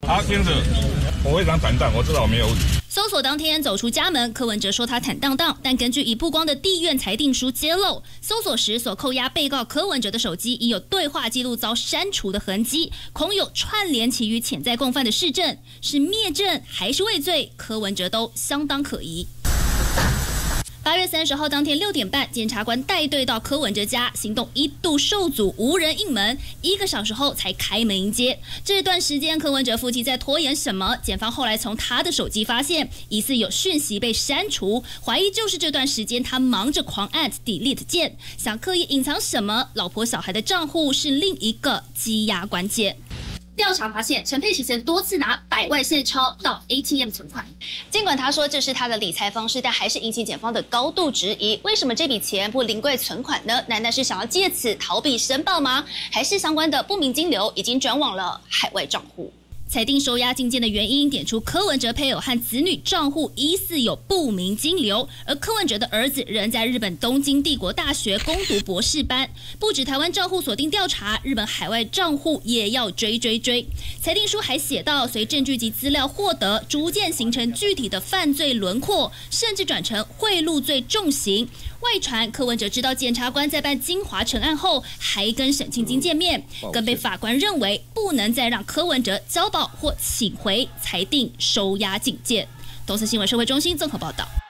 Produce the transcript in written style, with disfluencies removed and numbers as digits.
他听着，我非常坦荡，我知道我没有问题。 搜索当天走出家门，柯文哲说他坦荡荡，但根据已曝光的地院裁定书揭露，搜索时所扣押被告柯文哲的手机已有对话记录遭删除的痕迹，恐有串联其余潜在共犯的事证，是灭证还是畏罪，柯文哲都相当可疑。8月30号当天6点半，检察官带队到柯文哲家，行动一度受阻，无人应门，1个小时后才开门迎接。这段时间，柯文哲夫妻在拖延什么？检方后来从他的手机发现，疑似有讯息被删除，怀疑就是这段时间他忙着狂按 delete 键，想刻意隐藏什么？老婆小孩的账户是另一个羁押关键。调查发现，陈佩琪曾多次拿100万现钞到 ATM 存款。尽管他说这是他的理财方式，但还是引起检方的高度质疑。为什么这笔钱不临柜存款呢？难道是想要借此逃避申报吗？还是相关的不明金流已经转往了海外账户？裁定收押禁见的原因，点出柯文哲配偶和子女账户疑似有不明金流，而柯文哲的儿子仍在日本东京帝国大学攻读博士班。不止台湾账户锁定调查，日本海外账户也要追。裁定书还写到，随证据及资料获得，逐渐形成具体的犯罪轮廓，甚至转成贿赂罪重刑。外传柯文哲知道检察官在办金华城案后，还跟沈庆金见面，更被法官认为不能再让柯文哲交保或请回，裁定收押禁见。东森新闻社会中心综合报道。